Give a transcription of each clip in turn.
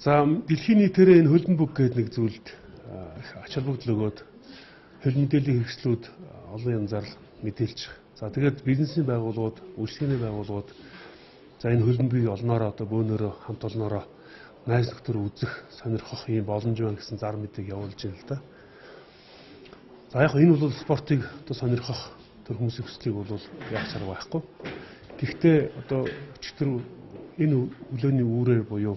За дэлхийн нийтээр энэ хөлбөмбөг гэдэг нэг зүйлд ач холбогдол өгөөд хөл мэдээллийн хэрэгслүүд олон янзаар мэдээлж. За тэгээд бизнесийн байгууллагууд, үйлчлэгээний байгууллагууд за энэ хөлбөмбөгийг олноороо одоо бөөнөрөө хамт олноороо найз нөхдөр үзэх, сонирхох юм боломж байна гэсэн зар мэдээг явуулж байна л да. За яг энэ бол спортыг одоо сонирхох төр хүмүүсийн хүслийг бол яг чарга байхгүй. Гэхдээ одоо өчигдөр энэ өглөөний үүрээр буюу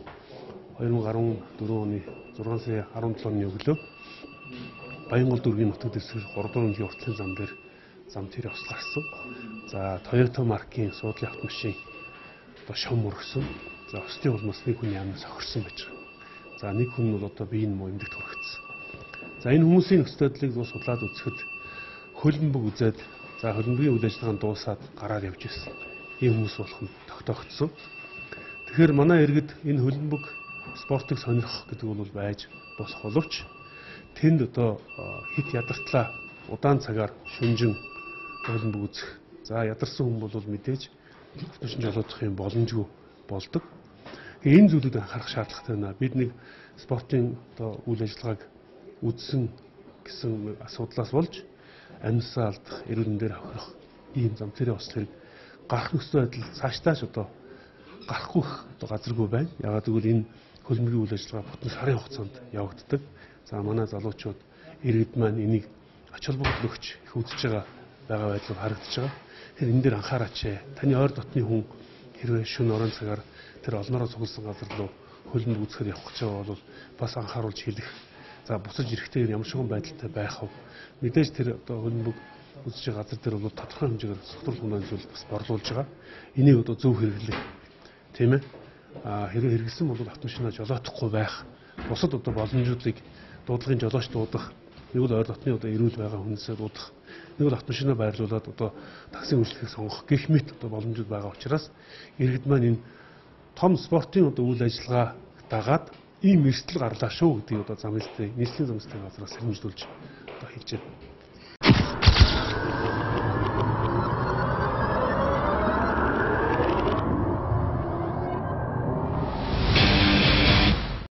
2014 оны 6 сая 17-ны өглөө Баянгол дүүргийн нутаг дэвсгэр 3 өдрийн уртлын зам дээр зам тэр осол гарсан. За Toyota маркийн суудлын автомашин одоо шом өргсөн. За ослын улмаас нэг хүний амнаас хохирсон байж байгаа. За нэг хүн бол одоо биеийн эмнэлэгт хүрэгдсэн. За энэ хүмүүсийн нөхцөл байдлыг судлаад үзэхэд хөлбөмбөг үзээд за хөлбөмбөгийн үйл ажиллагаанд дуусаад гараад явж ирсэн. Ийм хүмүүс болох нь тогтоогдсон. Тэгэхээр манай иргэд энэ хөлбөмбөг спортыг сонирхох гэдэг бол байж босох боловч тэнд одоо хит ядартлаа удаан цагаар шүнжин хөлбөмбөг үзэх. За ядарсан хүн бол мэдээж автомашин жолоодох юм боломжгүй болдог. Энэ зүйлүүд анхаарах шаардлагатай байна. Бид нэг спортын одоо үйл ажиллагааг үзсэн гэсэн асуудлаас болж амьсаа алдах, эрүүл мэндээр хохирох ийм зам тэрийн ослыг гарах нөхцөл байдал цаашдаач одоо гарахгүй одоо газаргүй байна. Яагаад гэвэл энэ хөлбөмбөгийн үйл ажиллагаа бүтэн сарын хугацаанд явагддаг. За манай залуучууд иргэд маань энийг ач холбогдол өгч их үзэж байгаа байдлыг харагдаж байгаа. Тэгэхээр энэ дээр анхаараач. Таны ойр дотны хүн хэрвээ шөнө орон цагаар тэр олноороо цугласан газар руу хөлбөмбөг үзэхээр явах гэж байгаа бол бас анхааруулж хэлэх. За буцаж ирэхдээ ямар нэгэн байдалтай байх вэ? Мэдээж тэр одоо хөлбөмбөг үзэж байгаа газар дээр бол тодорхой хэмжээгээр согтуул хүндрэл зүйл бас борлуулж байгаа. Энийг одоо зөв хэрэглэх. Тийм ээ. Хэрвээ хэрэгэлсэн бол автомашинаа жолоодохгүй байх. Бусад одоо боломжуудыг дуудлагын жолооч дуудах, нэг бол ойр дотны одоо эрүүл байгаа хүнсээ дуудах, нэг бол автомашинаа байрлуулад одоо таксийн үйлчлэгийг сонгох гэх мэт одоо боломжууд байгаа учраас иргэд маань энэ том спортын одоо үйл ажиллагаа дагаад ийм эрсдэл гарлаа шүү гэдгийг одоо замлалтын нийслэлийн замлалтын газраас сэрэмжлүүлж одоо хэлж байна.